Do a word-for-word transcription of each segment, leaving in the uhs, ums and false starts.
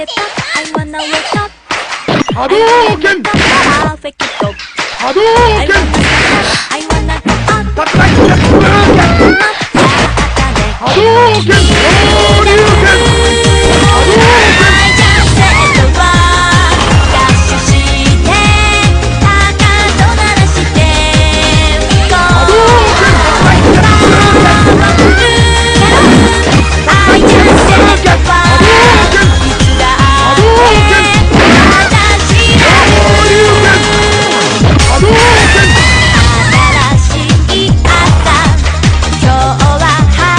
step up, I wanna wake up. 波動拳 Perfect top. 波動 I 拳 wanna go up. 竜巻ステップ波動拳昇竜拳波動拳 I just said the word. ダッシュして赤と鳴らして波動拳竜巻ステップ I just said the word. いつだって私は昇竜拳波動拳新しい朝今日は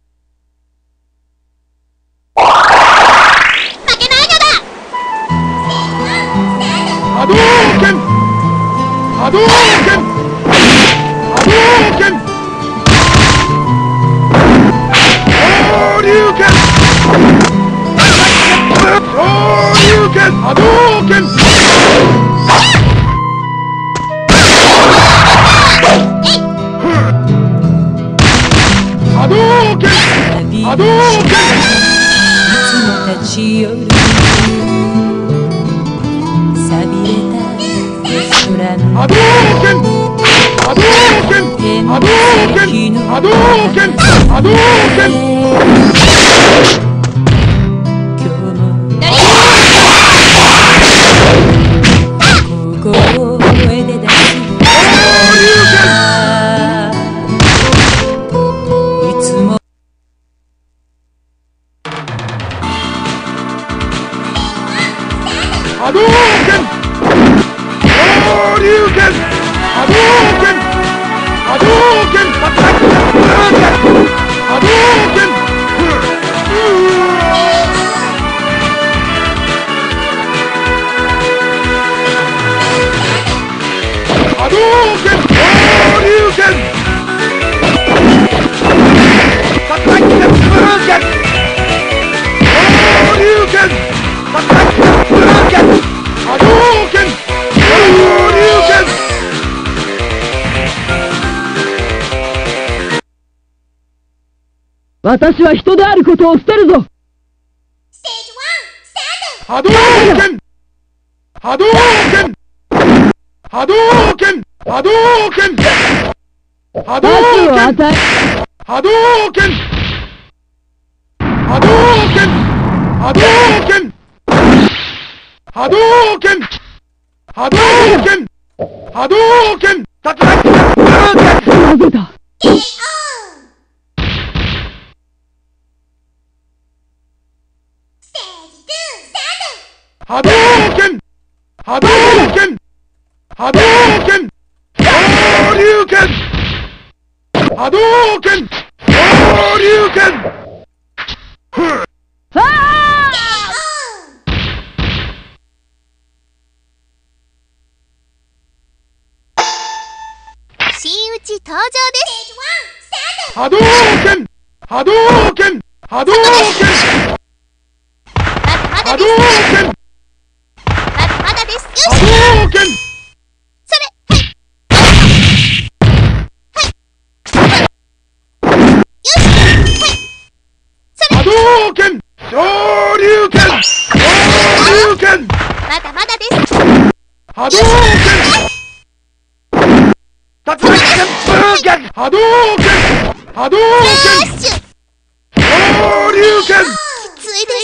負けないのだ。 波動拳波動拳波動拳昇竜拳昇竜拳波動拳波動拳波動拳いつも立ち寄る寂れたレストラン波動拳波動拳波動拳波動拳波動拳今日も小声で出す昇竜拳いつも波動拳昇竜拳波動拳波動拳竜巻ステップ波動拳波動拳昇竜拳竜巻ステップ拳昇竜拳竜巻ステップ拳波動拳昇竜拳私は人であることを捨てるぞ。 波動拳波動拳波動拳波動拳波動罰を拳与え、 波動拳波動拳波動拳波動拳波動拳波動拳竜巻ステップ拳なぜだ。 波動拳波動拳波動拳昇竜拳波動拳昇竜拳ああ真打ち登場です。 波動拳波動拳波動拳波動拳まだまだです。よ波し、 動拳それ、はいはいよし、はいそれ、 波動拳昇竜拳昇竜拳まだまだです。 波動拳竜巻ステップ拳波動拳波動フラ拳ッシュ昇竜拳きついです。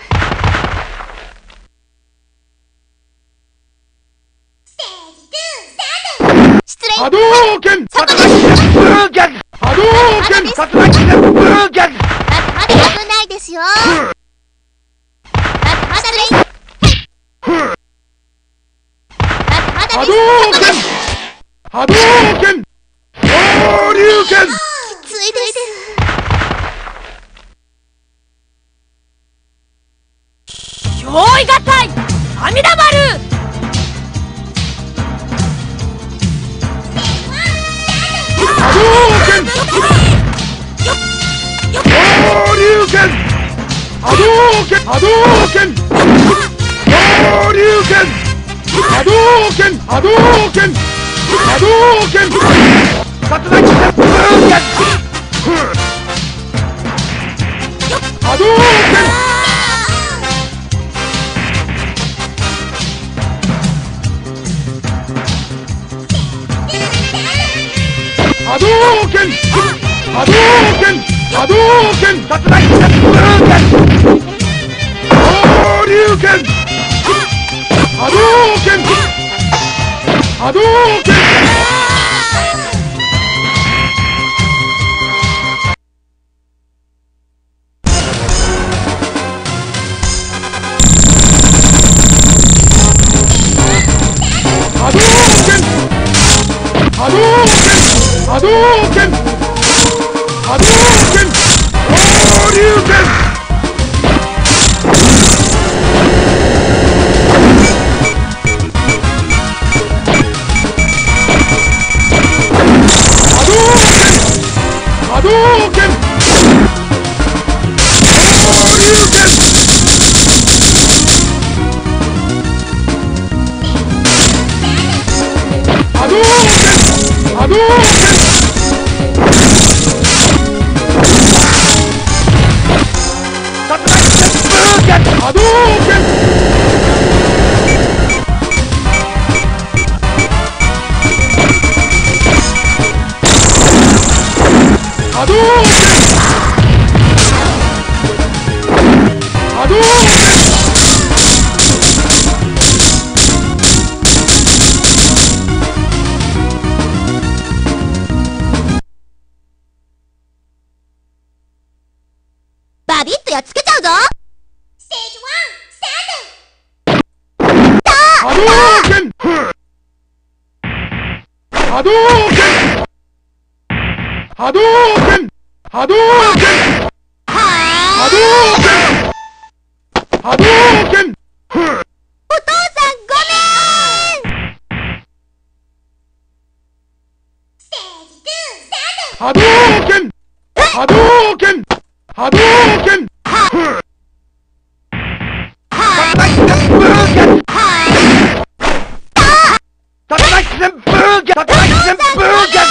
失礼。 波動拳竜巻ステップ拳波動拳竜巻ステップ拳まだまだ危ないですよ。まだまだです。はいまだまだ波で動拳す。 波動拳昇竜拳きついです。 憑依合体阿弥陀丸。 波動拳昇竜拳波動拳波動拳昇竜拳波動拳波動拳波動拳竜巻ステップ拳波動拳波動拳波動拳波動拳殺害ブーケン昇竜拳波動拳波動拳波動拳波動拳波動拳波動拳昇竜拳波動拳昇竜拳波動拳波動拳殺害旋風拳波動拳波動拳波動拳バビッとやっつけちゃうぞ。ステージワンスタート。波動拳波動拳波動拳波動拳波動拳波動拳お父さんごめん。ステージツースタート。 波動拳波動拳波動拳殺害旋風拳殺害旋風拳殺害旋風拳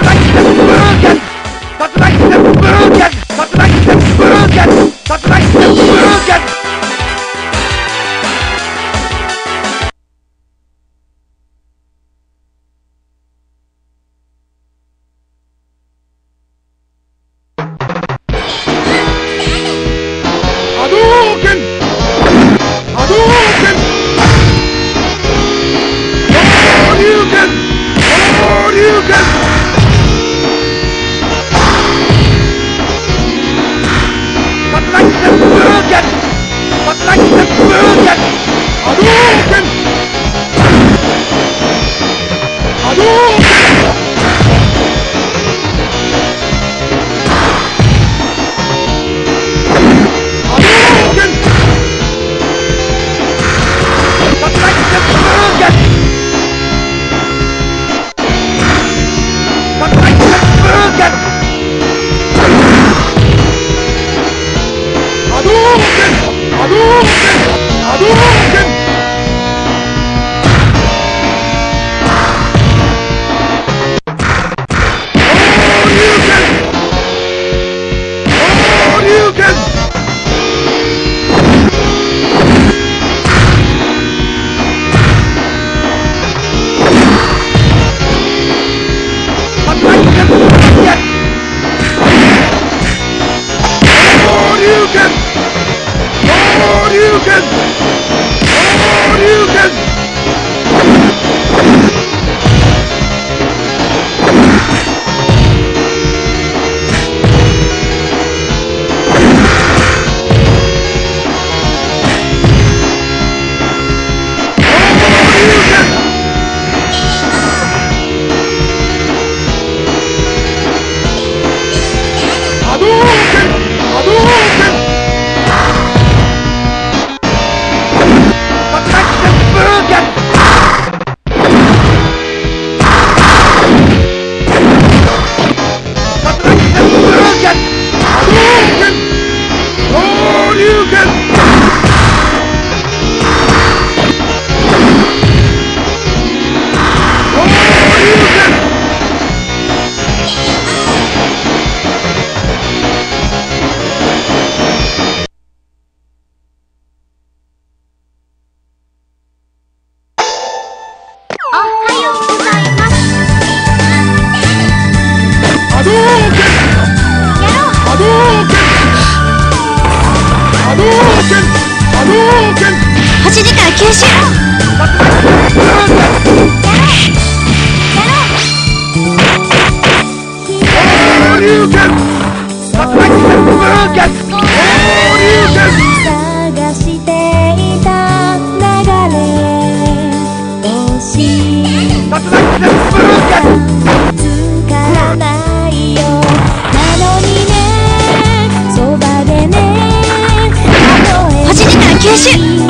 殺害旋風拳休止。探していた流れ星つからないよ。なのにね、そばでね、はちじから休止。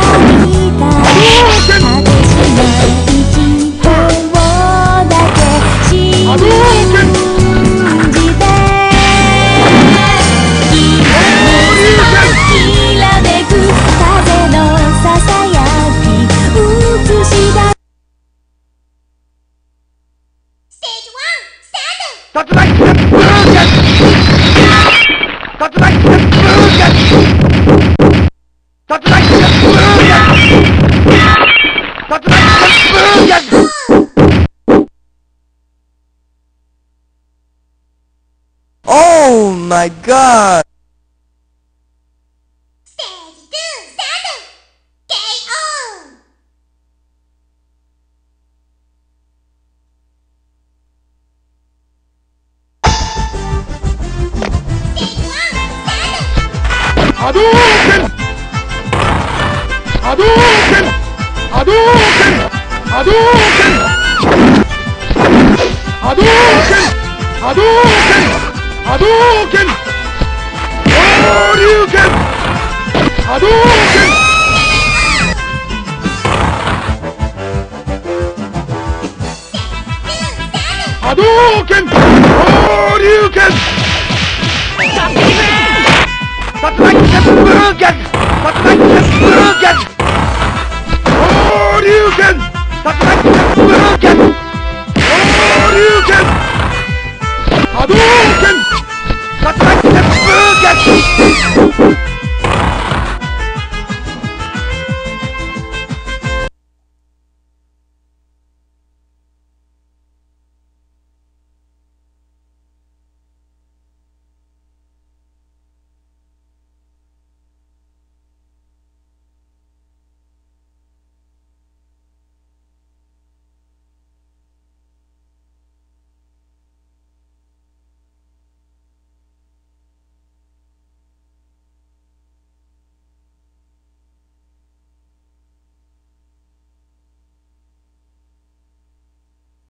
Oh my god! Stage two, seven, K O! Stage one, seven! Hadouken! Hadouken! Hadouken! Hadouken! Hadouken! Hadouken! Hadouken! Shoryuken! Hadouken! Hadouken! Shoryuken! Tatsuki! Tatsuki!